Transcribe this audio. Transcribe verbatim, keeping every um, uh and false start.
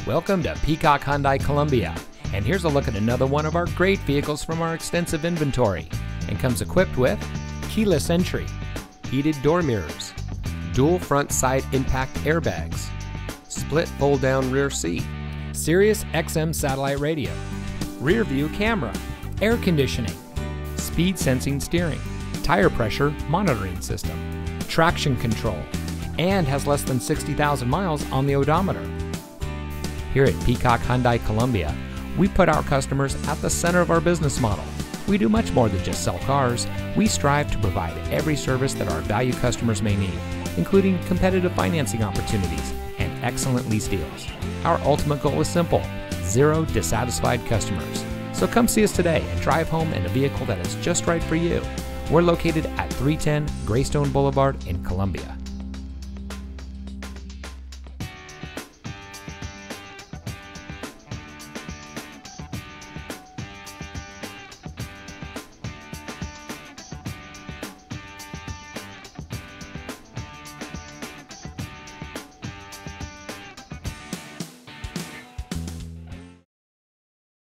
Welcome to Peacock Hyundai Columbia, and here's a look at another one of our great vehicles from our extensive inventory, and comes equipped with keyless entry, heated door mirrors, dual front side impact airbags, split fold down rear seat, Sirius X M satellite radio, rear view camera, air conditioning, speed sensing steering, tire pressure monitoring system, traction control, and has less than sixty thousand miles on the odometer. Here at Peacock Hyundai Columbia, we put our customers at the center of our business model. We do much more than just sell cars. We strive to provide every service that our value customers may need, including competitive financing opportunities and excellent lease deals. Our ultimate goal is simple: zero dissatisfied customers. So come see us today and drive home in a vehicle that is just right for you. We're located at three ten Greystone Boulevard in Columbia.